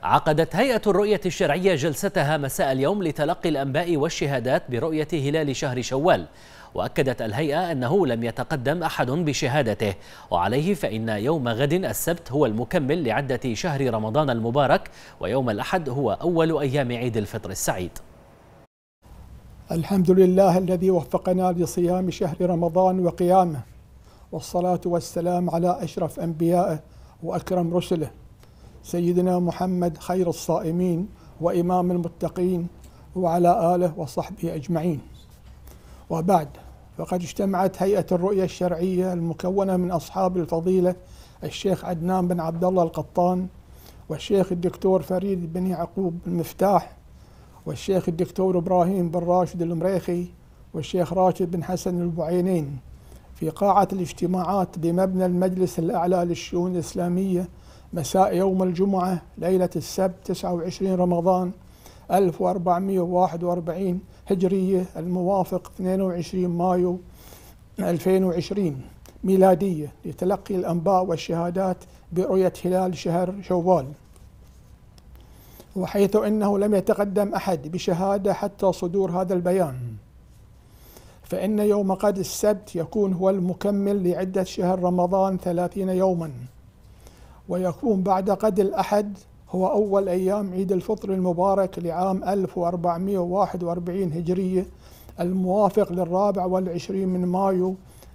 عقدت هيئة الرؤية الشرعية جلستها مساء اليوم لتلقي الأنباء والشهادات برؤية هلال شهر شوال. وأكدت الهيئة أنه لم يتقدم أحد بشهادته، وعليه فإن يوم غد السبت هو المكمل لعدة شهر رمضان المبارك، ويوم الأحد هو أول أيام عيد الفطر السعيد. الحمد لله الذي وفقنا لصيام شهر رمضان وقيامه، والصلاة والسلام على أشرف أنبيائه وأكرم رسله سيدنا محمد خير الصائمين وإمام المتقين، وعلى آله وصحبه أجمعين. وبعد، فقد اجتمعت هيئة الرؤية الشرعية المكونة من أصحاب الفضيلة الشيخ عدنان بن عبد الله القطان، والشيخ الدكتور فريد بن يعقوب المفتاح، والشيخ الدكتور إبراهيم بن راشد المريخي، والشيخ راشد بن حسن البعينين، في قاعة الاجتماعات بمبنى المجلس الأعلى للشؤون الإسلامية مساء يوم الجمعة ليلة السبت 29 رمضان 1441 هجرية، الموافق 22 مايو 2020 ميلادية، لتلقي الأنباء والشهادات برؤية هلال شهر شوال. وحيث أنه لم يتقدم أحد بشهادة حتى صدور هذا البيان، فإن يوم غد السبت يكون هو المكمل لعدة شهر رمضان 30 يوما، ويكون بعد غد الأحد هو أول أيام عيد الفطر المبارك لعام 1441 هجرية، الموافق ل24 من مايو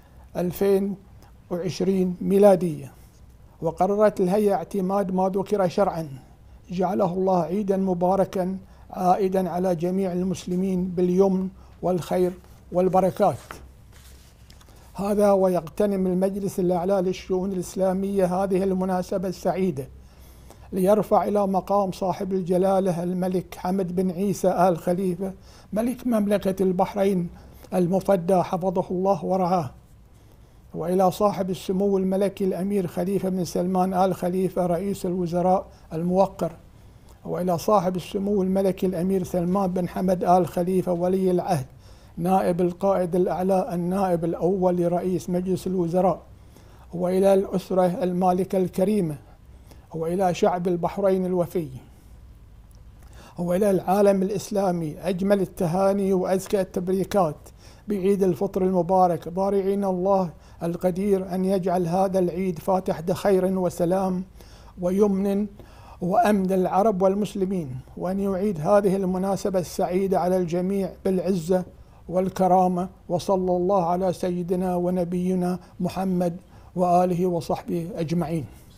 2020 ميلادية. وقررت الهيئة اعتماد ما ذكر شرعا، جعله الله عيدا مباركا عائدا على جميع المسلمين باليمن والخير والبركات. هذا ويغتنم المجلس الأعلى للشؤون الإسلامية هذه المناسبة السعيدة ليرفع إلى مقام صاحب الجلالة الملك حمد بن عيسى آل خليفة ملك مملكة البحرين المفدى حفظه الله ورعاه، وإلى صاحب السمو الملكي الأمير خليفة بن سلمان آل خليفة رئيس الوزراء الموقر، وإلى صاحب السمو الملكي الأمير سلمان بن حمد آل خليفة ولي العهد نائب القائد الأعلى النائب الأول لرئيس مجلس الوزراء، وإلى الأسرة المالكة الكريمة، وإلى شعب البحرين الوفي، وإلى العالم الإسلامي أجمل التهاني وأزكى التبريكات بعيد الفطر المبارك، ضارعين الله القدير أن يجعل هذا العيد فاتح خير وسلام ويمن وأمن للعرب والمسلمين، وأن يعيد هذه المناسبة السعيدة على الجميع بالعزة والكرامة. وصلى الله على سيدنا ونبينا محمد وآله وصحبه أجمعين.